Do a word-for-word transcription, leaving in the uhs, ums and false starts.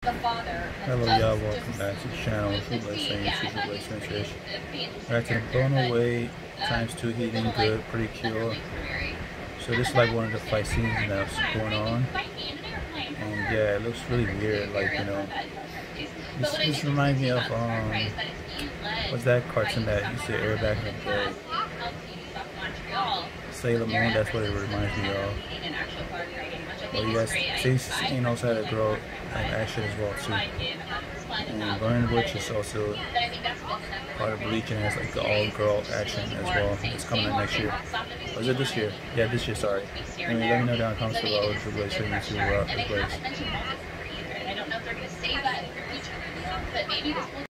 Hello y'all, welcome back to the channel. True Blood Saints, True Blood Saints Fish. Back to the blown away times two heating, good, pretty cure. So this is like one of the fight scenes that's going on. And yeah, it looks really weird, like, you know. This, this reminds me of, um, what's that cartoon that used to air back in the day? Sailor Moon, that's what it reminds me of. Well, you guys see, Stain also had a girl action as well too. And Burning Witch is also part of Bleach and has like the all-girl action as well. It's coming in next year. Or is it this year? Yeah, this year, sorry. Anyway, let me know down in the comments below if you're really sure you to uh, the place.